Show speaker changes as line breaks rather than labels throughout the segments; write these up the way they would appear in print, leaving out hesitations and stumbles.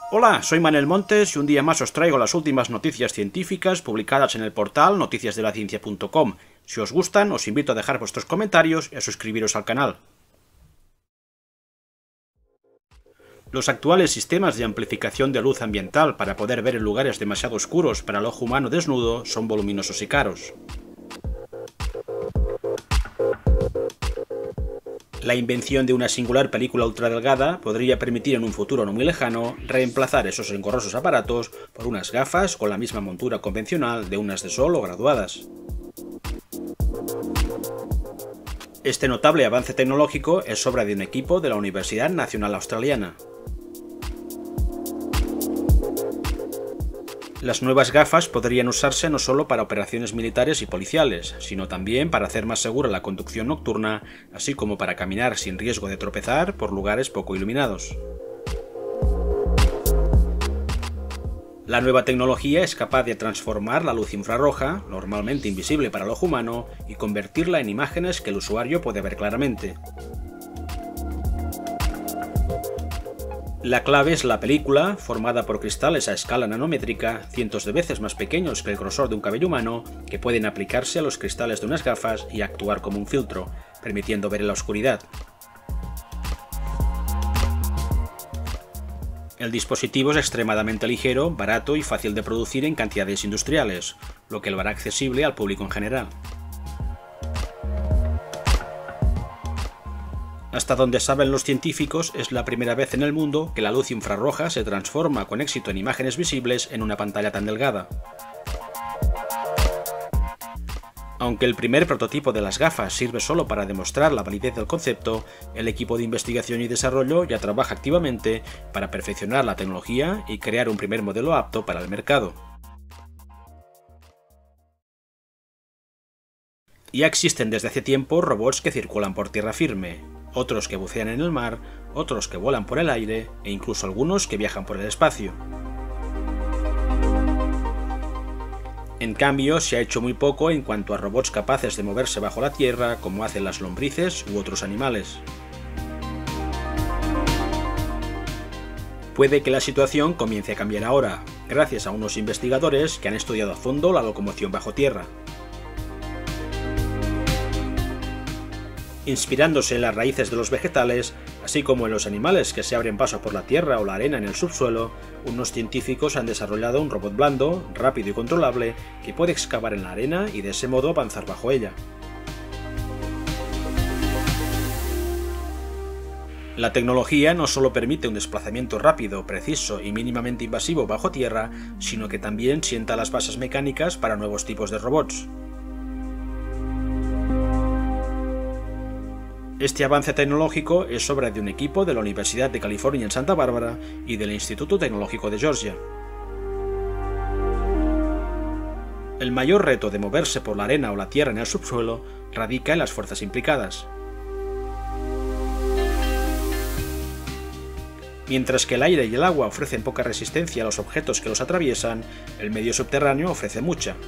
Hola, soy Manuel Montes y un día más os traigo las últimas noticias científicas publicadas en el portal noticiasdelaciencia.com. Si os gustan, os invito a dejar vuestros comentarios y a suscribiros al canal. Los actuales sistemas de amplificación de luz ambiental para poder ver en lugares demasiado oscuros para el ojo humano desnudo son voluminosos y caros. La invención de una singular película ultradelgada podría permitir en un futuro no muy lejano reemplazar esos engorrosos aparatos por unas gafas con la misma montura convencional de unas de sol o graduadas. Este notable avance tecnológico es obra de un equipo de la Universidad Nacional Australiana. Las nuevas gafas podrían usarse no solo para operaciones militares y policiales, sino también para hacer más segura la conducción nocturna, así como para caminar sin riesgo de tropezar por lugares poco iluminados. La nueva tecnología es capaz de transformar la luz infrarroja, normalmente invisible para el ojo humano, y convertirla en imágenes que el usuario puede ver claramente. La clave es la película, formada por cristales a escala nanométrica, cientos de veces más pequeños que el grosor de un cabello humano, que pueden aplicarse a los cristales de unas gafas y actuar como un filtro, permitiendo ver en la oscuridad. El dispositivo es extremadamente ligero, barato y fácil de producir en cantidades industriales, lo que lo hará accesible al público en general. Hasta donde saben los científicos, es la primera vez en el mundo que la luz infrarroja se transforma con éxito en imágenes visibles en una pantalla tan delgada. Aunque el primer prototipo de las gafas sirve solo para demostrar la validez del concepto, el equipo de investigación y desarrollo ya trabaja activamente para perfeccionar la tecnología y crear un primer modelo apto para el mercado. Ya existen desde hace tiempo robots que circulan por tierra firme, otros que bucean en el mar, otros que vuelan por el aire e incluso algunos que viajan por el espacio. En cambio, se ha hecho muy poco en cuanto a robots capaces de moverse bajo la tierra, como hacen las lombrices u otros animales. Puede que la situación comience a cambiar ahora, gracias a unos investigadores que han estudiado a fondo la locomoción bajo tierra. Inspirándose en las raíces de los vegetales, así como en los animales que se abren paso por la tierra o la arena en el subsuelo, unos científicos han desarrollado un robot blando, rápido y controlable, que puede excavar en la arena y de ese modo avanzar bajo ella. La tecnología no solo permite un desplazamiento rápido, preciso y mínimamente invasivo bajo tierra, sino que también sienta las bases mecánicas para nuevos tipos de robots. Este avance tecnológico es obra de un equipo de la Universidad de California en Santa Bárbara y del Instituto Tecnológico de Georgia. El mayor reto de moverse por la arena o la tierra en el subsuelo radica en las fuerzas implicadas. Mientras que el aire y el agua ofrecen poca resistencia a los objetos que los atraviesan, el medio subterráneo ofrece mucha.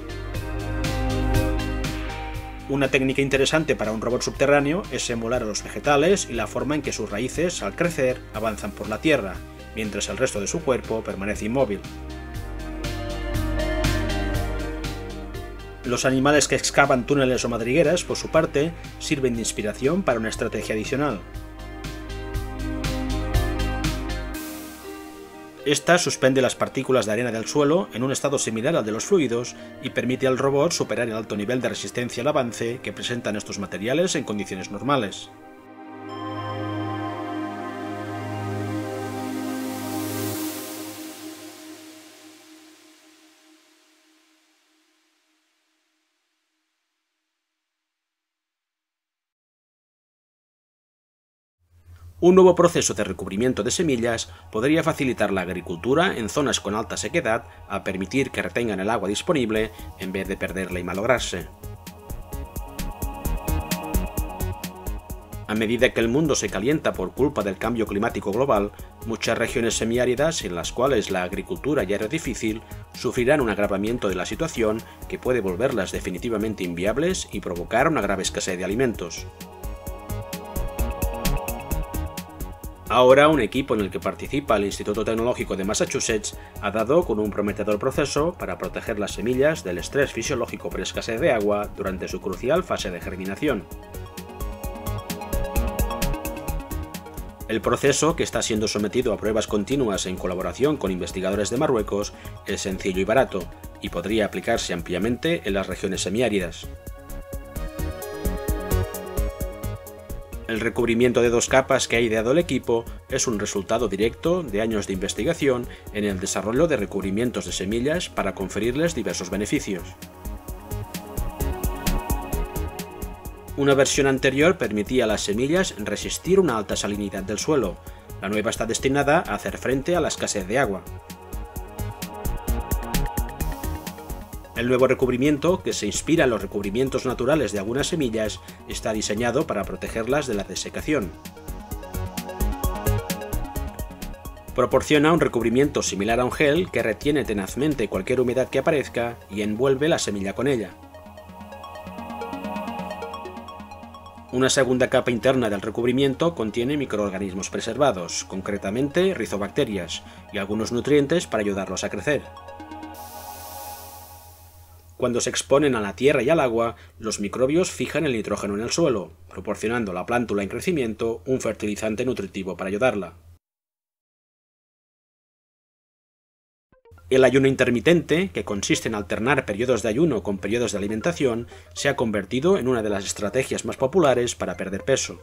Una técnica interesante para un robot subterráneo es emular a los vegetales y la forma en que sus raíces, al crecer, avanzan por la tierra, mientras el resto de su cuerpo permanece inmóvil. Los animales que excavan túneles o madrigueras, por su parte, sirven de inspiración para una estrategia adicional. Esta suspende las partículas de arena del suelo en un estado similar al de los fluidos y permite al robot superar el alto nivel de resistencia al avance que presentan estos materiales en condiciones normales. Un nuevo proceso de recubrimiento de semillas podría facilitar la agricultura en zonas con alta sequedad al permitir que retengan el agua disponible en vez de perderla y malograrse. A medida que el mundo se calienta por culpa del cambio climático global, muchas regiones semiáridas en las cuales la agricultura ya era difícil sufrirán un agravamiento de la situación que puede volverlas definitivamente inviables y provocar una grave escasez de alimentos. Ahora, un equipo en el que participa el Instituto Tecnológico de Massachusetts ha dado con un prometedor proceso para proteger las semillas del estrés fisiológico por escasez de agua durante su crucial fase de germinación. El proceso, que está siendo sometido a pruebas continuas en colaboración con investigadores de Marruecos, es sencillo y barato, y podría aplicarse ampliamente en las regiones semiáridas. El recubrimiento de 2 capas que ha ideado el equipo es un resultado directo de años de investigación en el desarrollo de recubrimientos de semillas para conferirles diversos beneficios. Una versión anterior permitía a las semillas resistir una alta salinidad del suelo. La nueva está destinada a hacer frente a la escasez de agua. El nuevo recubrimiento, que se inspira en los recubrimientos naturales de algunas semillas, está diseñado para protegerlas de la desecación. Proporciona un recubrimiento similar a un gel que retiene tenazmente cualquier humedad que aparezca y envuelve la semilla con ella. Una segunda capa interna del recubrimiento contiene microorganismos preservados, concretamente rizobacterias, y algunos nutrientes para ayudarlos a crecer. Cuando se exponen a la tierra y al agua, los microbios fijan el nitrógeno en el suelo, proporcionando a la plántula en crecimiento un fertilizante nutritivo para ayudarla. El ayuno intermitente, que consiste en alternar periodos de ayuno con periodos de alimentación, se ha convertido en una de las estrategias más populares para perder peso.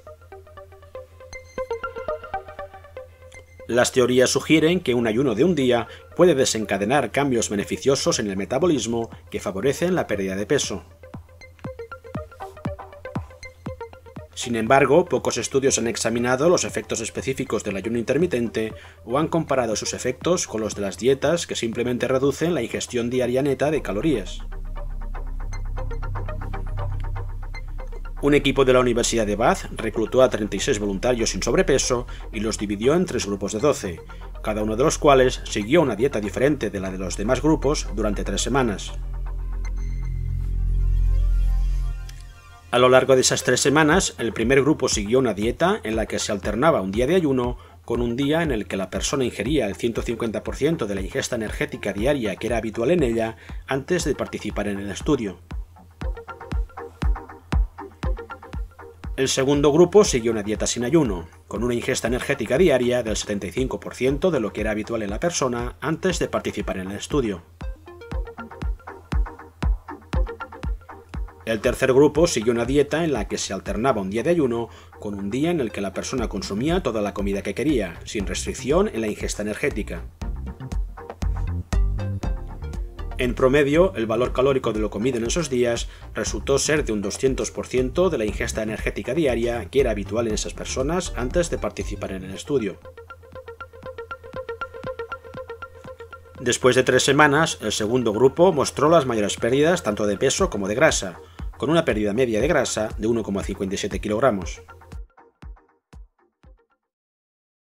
Las teorías sugieren que un ayuno de un día puede desencadenar cambios beneficiosos en el metabolismo que favorecen la pérdida de peso. Sin embargo, pocos estudios han examinado los efectos específicos del ayuno intermitente o han comparado sus efectos con los de las dietas que simplemente reducen la ingestión diaria neta de calorías. Un equipo de la Universidad de Bath reclutó a 36 voluntarios sin sobrepeso y los dividió en 3 grupos de 12, cada uno de los cuales siguió una dieta diferente de la de los demás grupos durante 3 semanas. A lo largo de esas 3 semanas, el primer grupo siguió una dieta en la que se alternaba un día de ayuno con un día en el que la persona ingería el 150% de la ingesta energética diaria que era habitual en ella antes de participar en el estudio. El segundo grupo siguió una dieta sin ayuno, con una ingesta energética diaria del 75% de lo que era habitual en la persona antes de participar en el estudio. El tercer grupo siguió una dieta en la que se alternaba un día de ayuno con un día en el que la persona consumía toda la comida que quería, sin restricción en la ingesta energética. En promedio, el valor calórico de lo comido en esos días resultó ser de un 200% de la ingesta energética diaria que era habitual en esas personas antes de participar en el estudio. Después de 3 semanas, el segundo grupo mostró las mayores pérdidas tanto de peso como de grasa, con una pérdida media de grasa de 1,57 kilogramos.